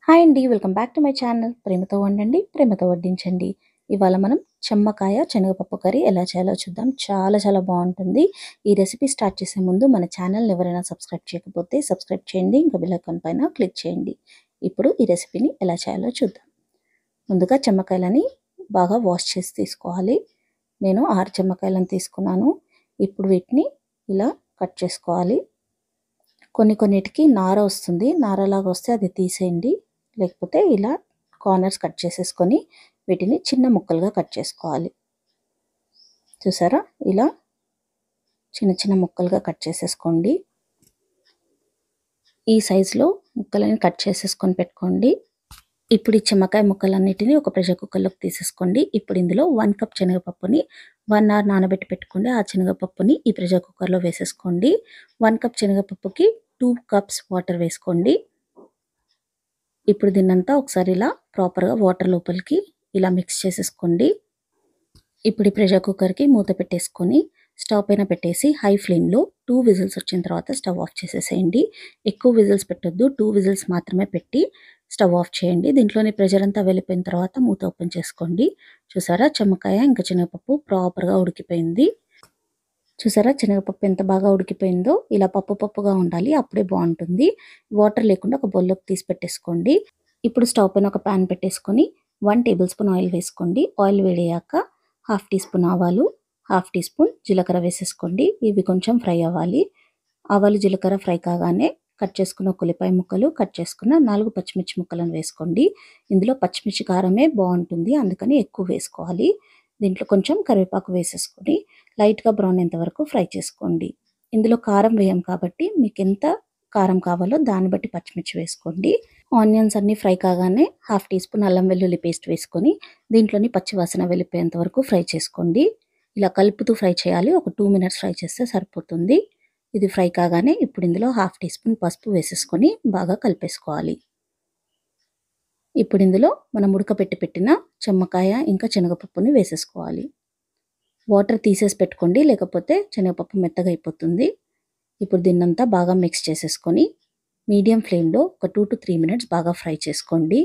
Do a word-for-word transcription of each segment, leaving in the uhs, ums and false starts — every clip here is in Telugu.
హాయ్ అండి. Welcome back to my channel. ప్రేమతో వండండి, ప్రేమతో వడ్డించండి. ఇవాళ మనం చెమ్మకాయ శనగపప్పు కర్రీ ఎలా చేయాలో చూద్దాం. చాలా చాలా బాగుంటుంది. ఈ రెసిపీ స్టార్ట్ చేసే ముందు మన ఛానల్ని ఎవరైనా సబ్స్క్రైబ్ చేయకపోతే సబ్స్క్రైబ్ చేయండి. ఇంకా బెల్ ఐకాన్ పైన క్లిక్ చేయండి. ఇప్పుడు ఈ రెసిపీని ఎలా చేయాలో చూద్దాం. ముందుగా చెమ్మకాయలని బాగా వాష్ చేసి తీసుకోవాలి. నేను ఆరు చెమ్మకాయలను తీసుకున్నాను. ఇప్పుడు వీటిని ఇలా కట్ చేసుకోవాలి. కొన్ని కొన్నిటికి నార వస్తుంది. నారలాగా వస్తే అది తీసేయండి. లేకపోతే ఇలా కార్నర్స్ కట్ చేసేసుకొని వీటిని చిన్న ముక్కలుగా కట్ చేసుకోవాలి. చూసారా, ఇలా చిన్న చిన్న ముక్కలుగా కట్ చేసేసుకోండి. ఈ సైజులో ముక్కలని కట్ చేసేసుకొని పెట్టుకోండి. ఇప్పుడు ఈ చెమ్మకాయ ముక్కలన్నిటిని ఒక ప్రెషర్ కుక్కర్లోకి తీసేసుకోండి. ఇప్పుడు ఇందులో వన్ కప్ శనగపప్పుని వన్ అవర్ నానబెట్టి పెట్టుకోండి. ఆ శనగపప్పుని ఈ ప్రెషర్ కుక్కర్లో వేసేసుకోండి. వన్ కప్ శనగపప్పుకి టూ కప్స్ వాటర్ వేసుకోండి. ఇప్పుడు దీన్నంతా ఒకసారి ఇలా ప్రాపర్గా వాటర్ లోపలికి ఇలా మిక్స్ చేసేసుకోండి. ఇప్పుడు ఈ ప్రెషర్ కుక్కర్కి మూత పెట్టేసుకొని స్టవ్ పైన పెట్టేసి హై ఫ్లేమ్లో టూ విజిల్స్ వచ్చిన తర్వాత స్టవ్ ఆఫ్ చేసేసేయండి. ఎక్కువ విజిల్స్ పెట్టొద్దు, టూ విజిల్స్ మాత్రమే పెట్టి స్టవ్ ఆఫ్ చేయండి. దీంట్లోని ప్రెషర్ అంతా వెళ్ళిపోయిన తర్వాత మూత ఓపెన్ చేసుకోండి. చూసారా, చెమ్మకాయ ఇంకా శనగపప్పు ప్రాపర్గా ఉడికిపోయింది. చూసారా, శనగపప్పు ఎంత బాగా ఉడికిపోయిందో. ఇలా పప్పు పప్పుగా ఉండాలి, అప్పుడే బాగుంటుంది. వాటర్ లేకుండా ఒక బౌల్లోకి తీసి పెట్టేసుకోండి. ఇప్పుడు స్టవ్ పైన ఒక ప్యాన్ పెట్టేసుకొని వన్ టేబుల్ స్పూన్ ఆయిల్ వేసుకోండి. ఆయిల్ వేడయ్యాక హాఫ్ టీ స్పూన్ ఆవాలు, హాఫ్ టీ స్పూన్ జీలకర్ర వేసేసుకోండి. ఇవి కొంచెం ఫ్రై అవ్వాలి. ఆవాలు జీలకర్ర ఫ్రై కాగానే కట్ చేసుకున్న ఉల్లిపాయ ముక్కలు, కట్ చేసుకున్న నాలుగు పచ్చిమిర్చి ముక్కలను వేసుకోండి. ఇందులో పచ్చిమిర్చి కారమే బాగుంటుంది, అందుకని ఎక్కువ వేసుకోవాలి. దీంట్లో కొంచెం కరివేపాకు వేసేసుకొని లైట్గా బ్రౌన్ అయ్యేంత వరకు ఫ్రై చేసుకోండి. ఇందులో కారం వేయం కాబట్టి మీకు ఎంత కారం కావాలో దాన్ని బట్టి పచ్చిమిర్చి వేసుకోండి. ఆనియన్స్ అన్నీ ఫ్రై కాగానే హాఫ్ టీ స్పూన్ అల్లం వెల్లుల్లి పేస్ట్ వేసుకొని దీంట్లోని పచ్చి వాసన వెళ్ళిపోయేంత వరకు ఫ్రై చేసుకోండి. ఇలా కలుపుతూ ఫ్రై చేయాలి. ఒక టూ మినిట్స్ ఫ్రై చేస్తే సరిపోతుంది. ఇది ఫ్రై కాగానే ఇప్పుడు ఇందులో హాఫ్ టీ స్పూన్ పసుపు వేసేసుకొని బాగా కలిపేసుకోవాలి. ఇప్పుడు ఇందులో మనం ఉడకపెట్టి పెట్టిన చెమ్మకాయ ఇంకా శనగపప్పుని వేసేసుకోవాలి. వాటర్ తీసేసి పెట్టుకోండి, లేకపోతే శనగపప్పు మెత్తగా అయిపోతుంది. ఇప్పుడు దీన్నంతా బాగా మిక్స్ చేసేసుకొని మీడియం ఫ్లేమ్లో ఒక టూ టు త్రీ మినిట్స్ బాగా ఫ్రై చేసుకోండి.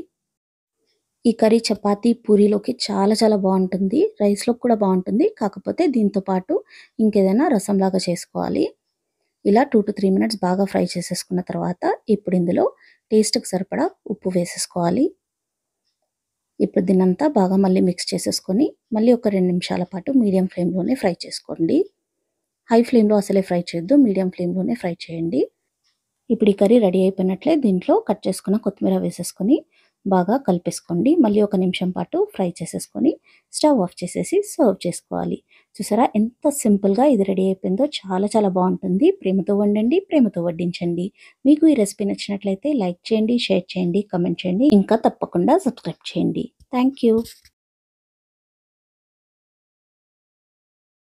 ఈ కర్రీ చపాతీ, పూరీలోకి చాలా చాలా బాగుంటుంది. రైస్లో కూడా బాగుంటుంది. కాకపోతే దీంతో పాటు ఇంకేదైనా రసంలాగా చేసుకోవాలి. ఇలా టూ టు త్రీ మినిట్స్ బాగా ఫ్రై చేసేసుకున్న తర్వాత ఇప్పుడు ఇందులో టేస్ట్కి సరిపడా ఉప్పు వేసేసుకోవాలి. ఇప్పుడు దీన్నంతా బాగా మళ్ళీ మిక్స్ చేసేసుకొని మళ్ళీ ఒక రెండు నిమిషాల పాటు మీడియం ఫ్లేమ్లోనే ఫ్రై చేసుకోండి. హై ఫ్లేమ్లో అసలే ఫ్రై చేయొద్దు, మీడియం ఫ్లేమ్లోనే ఫ్రై చేయండి. ఇప్పుడు ఈ కర్రీ రెడీ అయిపోయినట్లే దీంట్లో కట్ చేసుకున్న కొత్తిమీర వేసేసుకొని బాగా కలిపేసుకోండి. మళ్ళీ ఒక నిమిషం పాటు ఫ్రై చేసేసుకొని స్టవ్ ఆఫ్ చేసేసి సర్వ్ చేసుకోవాలి. చూసారా, ఎంత సింపుల్గా ఇది రెడీ అయిపోయిందో. చాలా చాలా బాగుంటుంది. ప్రేమతో వండండి, ప్రేమతో వడ్డించండి. మీకు ఈ రెసిపీ నచ్చినట్లయితే లైక్ చేయండి, షేర్ చేయండి, కమెంట్ చేయండి. ఇంకా తప్పకుండా సబ్స్క్రైబ్ చేయండి. Thank you.